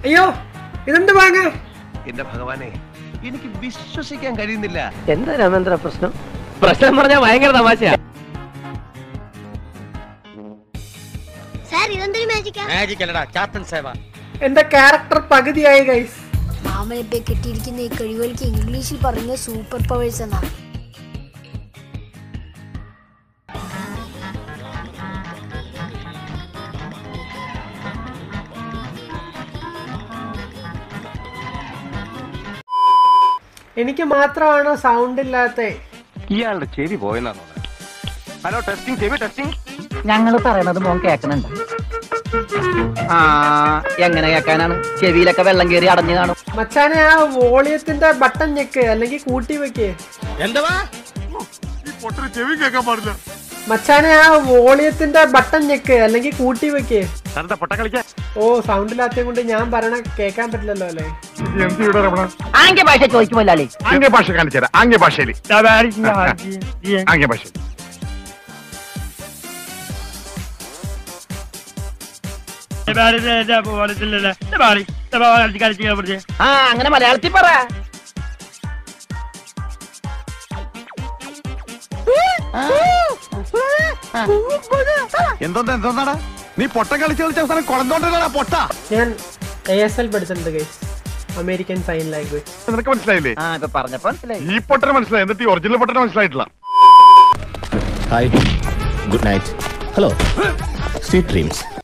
അയ്യോ ഇതെന്ത് വാങ്ങ? എന്റെ ഭഗവാനെ, എനിക്ക് വിശ്വസിക്കാൻ കഴിയുന്നില്ല. എന്താ രാമേന്ദ്ര പ്രശ്നം? പ്രശ്നം പറഞ്ഞാൽ ഭയങ്കര തമാശയാ. എന്റെ ക്യാരക്ടർ പകുതിയായി ഗൈസ്. മാമനിപ്പോ കിട്ടിയിരിക്കുന്ന ഈ കഴിവുകൾക്ക് ഇംഗ്ലീഷിൽ പറഞ്ഞ സൂപ്പർ പവേഴ്സ് എന്നാണ്. എനിക്ക് മാത്രമാണോ സൗണ്ട് ഇല്ലാത്ത? ഇയാളുടെ ചെവി പോയെന്നാണോ? ഹലോ, ടെസ്റ്റിംഗ്, ചെവി ടെസ്റ്റിംഗ്. ഞങ്ങൾ പറയണത് മോൻ കേൾക്കണുണ്ട്. ആ, എങ്ങനെ കേൾക്കാനാണ്? ചെവിയിലൊക്കെ വെള്ളം കയറി അടഞ്ഞു കാണും. മച്ചാനെ, ആ വോളിയത്തിന്റെ ബട്ടൺ ഞെക്ക്, അല്ലെങ്കിൽ കൂട്ടി വെക്ക്. ചെവി കേൾക്കാൻ പാടില്ല. മച്ചാനെ, ആ വോളിയത്തിന്റെ ബട്ടൺ ഞെക്ക്, അല്ലെങ്കിൽ കൂട്ടി വെക്ക്. ഓ, സൗണ്ട് ഇല്ലാത്ത കൊണ്ട് ഞാൻ പറയണ കേൾക്കാൻ പറ്റില്ലല്ലോ അല്ലേ? ആംഗ്യ ഭാഷ ചോദിക്കുമല്ലേ? ആംഗ്യ ഭാഷ കാണിച്ചു. ആംഗ്യ ഭാഷയിൽ ആംഗ്യ ഭാഷ. ആ, അങ്ങനെ മലയാളത്തിൽ പറ. എന്തോന്നാടാ നീ പൊട്ടം കളിച്ച് അവസാനം കുളന്തോണ്ടാ പൊട്ട. ഞാൻ ASL പഠിച്ചിട്ടുണ്ട് ഗൈസ്, അമേരിക്കൻ സൈൻ ലാംഗ്വേജ്. നിനക്ക് മനസ്സിലായില്ലേ? ആ, ഇപ്പൊ പറഞ്ഞപ്പോ മനസ്സിലായി. ഈ പൊട്ടന് മനസ്സിലായി, എന്നിട്ട് ഈ ഒറിജിനൽ പൊട്ടന് മനസ്സിലായിട്ടില്ല. Hi, good night, hello, sweet dreams.